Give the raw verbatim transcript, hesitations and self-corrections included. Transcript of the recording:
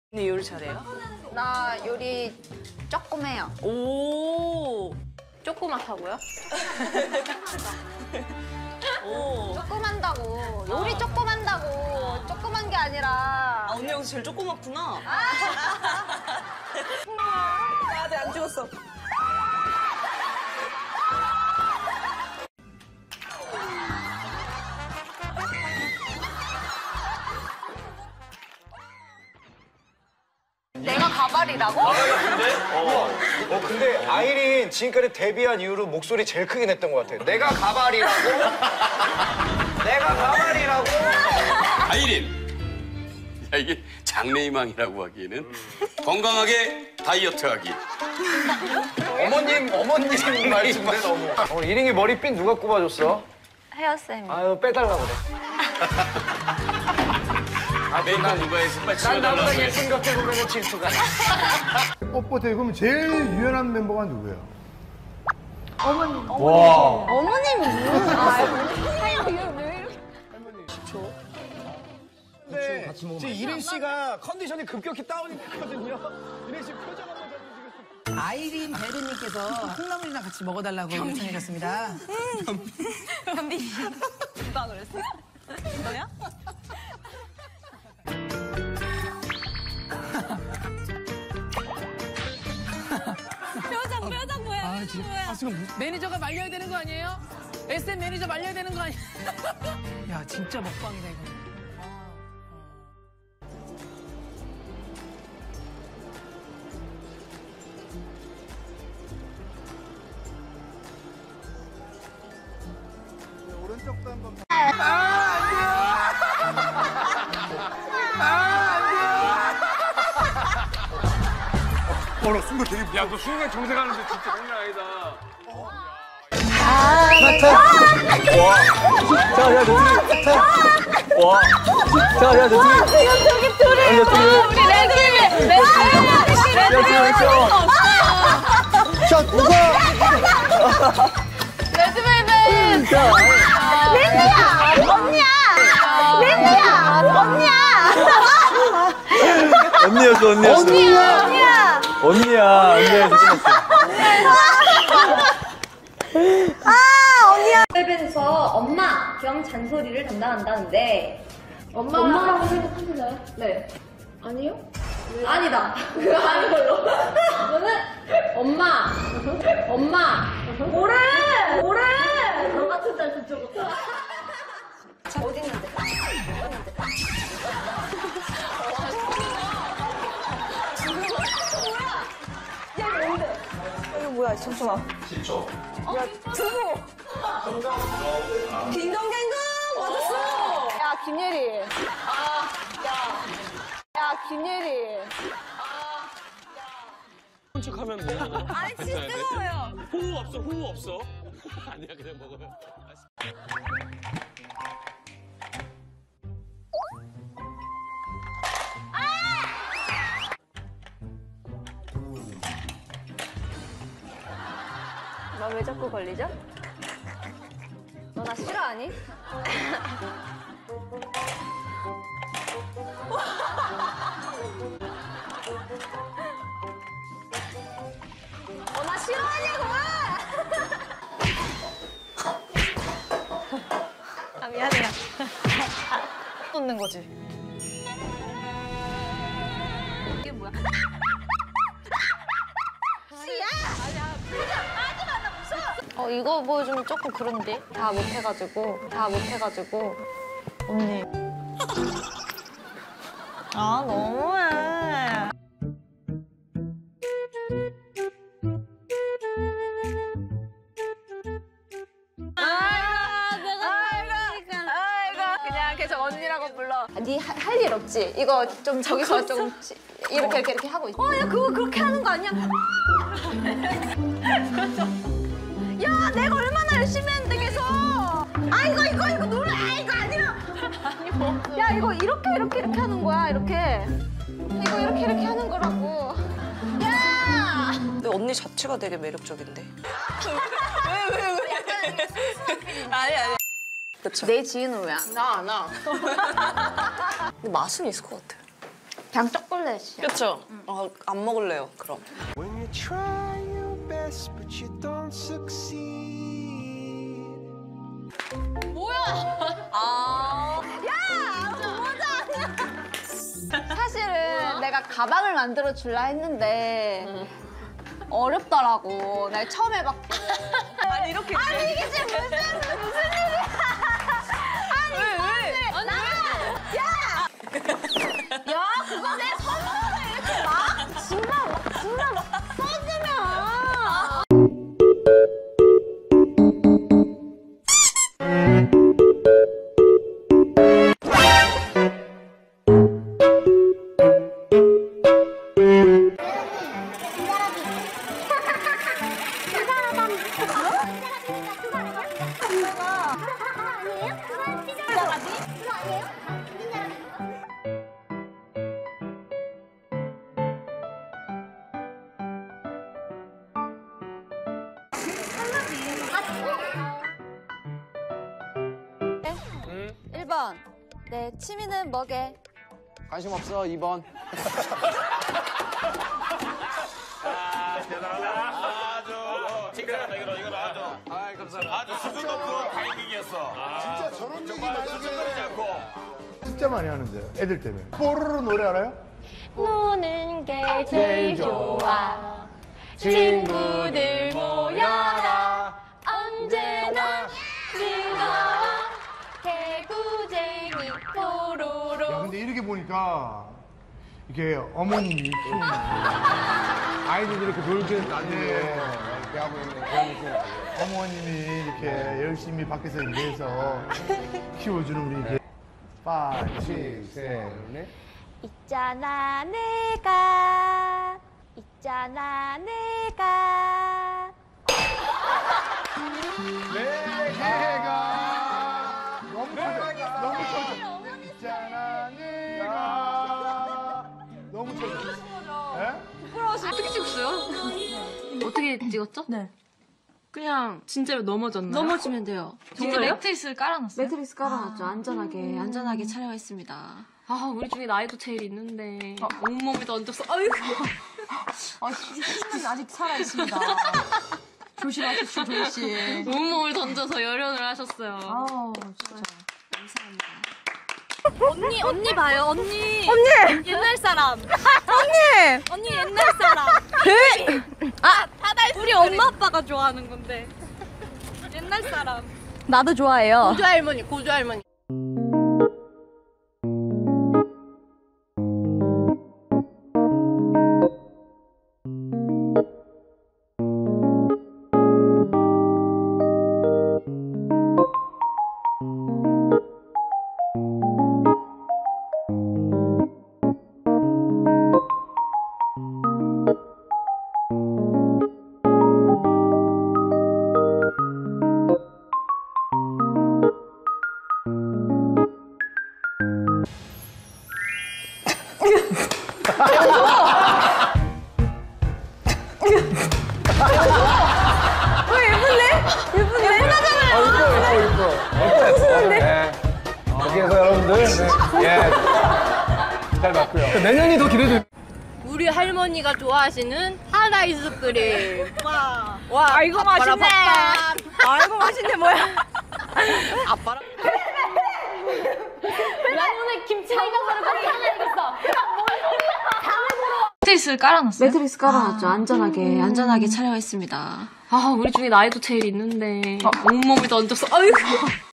언니 요리 잘해요? 나 요리 조금 해요. 오. 조그맣다고요? 오. 조금 한다고. 요리 조금 한다고. 조그만 게 아니라. 아, 언니 여기서 제일 조그맣구나. 나 아직 안 죽었어. 내가 가발이라고? 가발인데? 어. 어, 근데 아이린 지금까지 데뷔한 이후로 목소리 제일 크게 냈던 것 같아. 내가 가발이라고? 내가 가발이라고? 아이린. 야, 이게 장래희망이라고 하기에는 건강하게 다이어트하기. 어머님, 어머님 말씀인데 너무. 어, 이린이 머리핀 누가 꼽아줬어? 헤어쌤. 아유, 빼달라 그래. 아, 메이크업 누가 해서 빨리 난 나보다 치워달라고 해. 예쁜 곁에 보면 질투가 나. 뻣뻣해. 그럼 제일 유연한 멤버가 누구예요? 어머님. 와. 어머님이 무슨. 아, 이거 왜 이렇게. 근데 지금 이린 씨가 컨디션이 급격히 다운이 됐거든요. 이린 씨 표정 한번 봐주시겠어요? 아이린 배드님께서 콩나물이랑 같이 먹어달라고 요청하셨습니다. 현빈이. 누가 그랬어? 너야? 표정, 표정 뭐야? 아, 지금, 아, 지금 매니저가 말려야 되는 거 아니에요? 에스엠 매니저 말려야 되는 거 아니야? 야, 진짜 먹방이다, 이거. 오른쪽도 한번. 어, 나 순간 되게. 야, 너 순간 정색하는데 진짜 장난 아니다. 자, 야, 너 둘이. 자, 와. 자, 야, 너 둘이. 지금 저기 둘이. 야, 둘이. 우리 레드벨벳. 레드벨벳. 야, 둘이 왼쪽. 자, 누가. 레드벨벳. 자. 린디야. 언니야. 린디야. 언니야. 언니였어, 언니였어. 언니야. 언니야. 언니야, 언니야, 끝났어. 아, 언니야. 벨벳에서 엄마 겸 잔소리를 담당한다는데 엄마, 엄마라고 생각하시나요? 네. 아니요? 아니다. 그거 아닌 걸로. 저는 엄마. 엄마. 뭐래? 뭐래? 너 같은 딸 저쪽. 어디 있는데? 이거 뭐야, 잠시만. 십 초. 두부. 딩동댕동 맞았어. 야, 김예리. 아, 야. 야, 김예리. 척하면 뭐? 아니, 진짜 뜨거워요. 호흡 없어, 호흡 없어. 아니야, 그냥 먹어요. 나 왜 자꾸 걸리죠? 너 나 싫어하니? 너 나 싫어하냐고! 아, 미안해요. 놓는 거지. 이게 뭐야? 씨야! 아니야, 하지마, 나 무서워! 어, 이거 보여주면 조금 그런데? 다 못해가지고, 다 못해가지고. 언니. 아, 너무해. 아, 내가 아이고, 아이고, 그냥 계속 언니라고 불러. 니 할 일 없지? 이거 좀 저기서 좀 지- 이렇게 이렇게 이렇게 하고 있어. 어, 야, 그거 그렇게 하는 거 아니야? 야, 내가 얼마나 열심히 했는데 계속. 아, 이거 이거 이거 놀라. 아, 이거 아니라. 아니 뭐. 야, 이거 이렇게 이렇게 이렇게 하는 거야. 이렇게. 이거 이렇게 이렇게 하는 거라고. 야! 근데 언니 자체가 되게 매력적인데. 왜, 왜, 왜? 아니, 아니. 그쵸. 내 지인은 왜 안? 나, 나. 근데 맛은 있을 것 같아. 그냥 쪽 초콜릿이야. 그쵸? 어, 안 먹을래요, 그럼. When you try your best but you don't succeed. 아. 사실은 내가 가방을 만들어 줄라 했는데 어렵더라고. 내가 처음 해봤고. 아니, 이렇게. 아니 이게 지금 무슨 무슨 일이야? 아니 왜, 왜? 나는 야! 야 그거 내 손으로 이렇게 막 진짜 막 진짜 막 써주면. 일 번. 내 취미는 뭐게? 관심 없어, 이 번. 진짜 저런 얘기 나중에 진짜 많이 하는데 애들 때문에. 뽀로로 노래 알아요? 노는 게 제일 좋아. 친구들 모여라. 언제나 즐거워. 개구쟁이 뽀로로. 야 근데 이렇게 보니까 이게 어머님이 키우는 아이들이 이렇게 놀게 나는데 이렇게 하고 있는 그런 느낌이 나요. 어머님이 이렇게 열심히 밖에서 일해서 키워주는 우리 이렇게 파, 칠, 셋, 넷. 있잖아 내가 있잖아 내가 내가 너무 쳐져 너무 쳐져 있잖아 내가 너무 쳐져 예? 어떻게 찍었어요? 어떻게 찍었죠? 네. 그냥 진짜로 넘어졌나요? 넘어지면 돼요. 진짜 매트리스를 깔아놨어요? 매트리스 깔아놨죠. 안전하게, 안전하게 촬영했습니다. 아, 우리 중에 나이도 제일 있는데 온몸을 던져서 아이고. 아, 힘은 아직 살아있습니다. 조심하십시오, 조씨. 온몸을 던져서 열연을 하셨어요. 아우, 진짜. 감사합니다. 언니 언니 봐요 언니 언니 옛날 사람 언니 언니 옛날 사람 아 우리 엄마 아빠가 좋아하는 건데 옛날 사람 나도 좋아해요 고조 할머니, 고조 할머니. 그래서 여러분들 네. 예. 잘 봤고요. 내년이 더 기대돼. 우리 할머니가 좋아하시는 핫 아이스크림. 와, 와 아이고 맛있네 아이고 맛있네 뭐야 아빠랑. 라면에 김치 냉장고를 그렇게 하나 익었어 매트리스를 깔아놨어요? 매트리스 깔아놨죠. 안전하게, 안전하게 촬영했습니다. 아, 우리 중에 나이도 제일 있는데 온몸을 던져서 아이고.